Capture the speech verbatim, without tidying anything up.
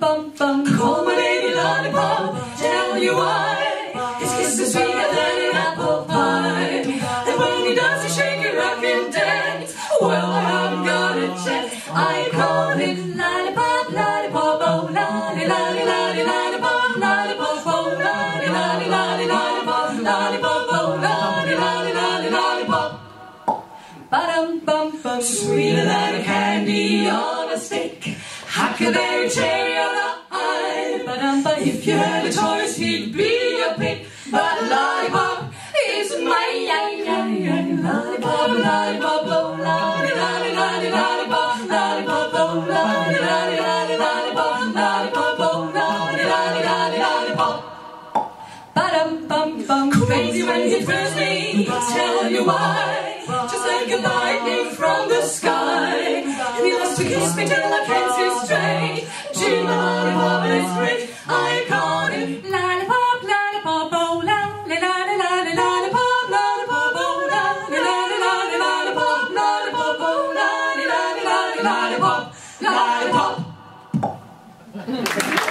bum bum. Call my baby Lollipop, tell you why. His kiss is sweeter than an apple pie. And when he does he shake it, rock and dance. Well, I haven't got a chance. I call him Lollipop, Lollipop, oh lolly, lolly, lolly, Lollipop, Lollipop, oh lolly, lolly, lolly, Lollipop, Lollipop, oh lolly, lolly, lolly, Lollipop. Ba-dum bum bum, sweeter than a candy on a stick, huckleberry cherry on a eye. Ba-dum bum, if you had a choice, he'd be a pick. But Lollipop is my Lollipop, Lollipop, oh lolly, lolly, lolly, Lollipop, Lollipop, oh lolly, lolly, lolly, Lollipop, Lollipop, oh lolly, lolly, lolly, Lollipop. Ba-dum bum bum, crazy when he thrills me, tell you why. Just like a lightning from the sky, and he loves to kiss me till I can't see straight. To the Lollipop is rich, I call him Lollipop, Lollipop, oh lolly, lolly, lolly, Lollipop, Lollipop, oh lolly, lolly, lolly, Lollipop, Lollipop, oh lolly, lolly, lolly, Lollipop, Lollipop.